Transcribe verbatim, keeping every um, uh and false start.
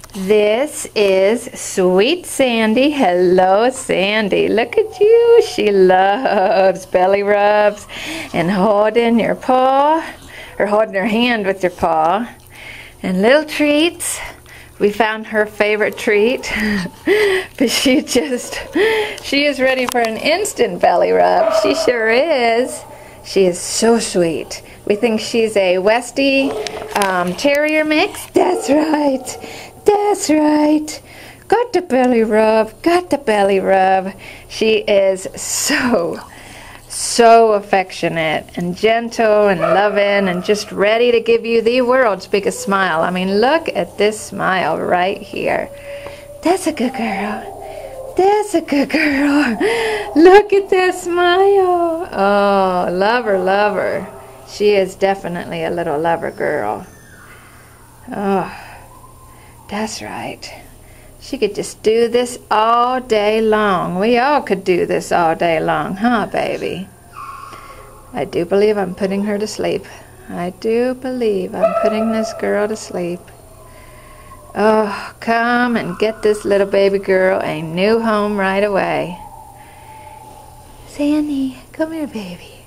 This is Sweet Sandy. Hello, Sandy. Look at you. She loves belly rubs and holding your paw, or holding her hand with your paw. And little treats. We found her favorite treat. But she just, she is ready for an instant belly rub. She sure is. She is so sweet. We think she's a Westie um, Terrier mix. That's right. That's right. Got the belly rub. Got the belly rub. She is so, so affectionate and gentle and loving and just ready to give you the world's biggest smile. I mean, look at this smile right here. That's a good girl. That's a good girl. Look at that smile. Oh, lover, lover. She is definitely a little lover girl. Oh, that's right. She could just do this all day long. We all could do this all day long, huh, baby? I do believe I'm putting her to sleep. I do believe I'm putting this girl to sleep. Oh, come and get this little baby girl a new home right away. Sandy, come here, baby.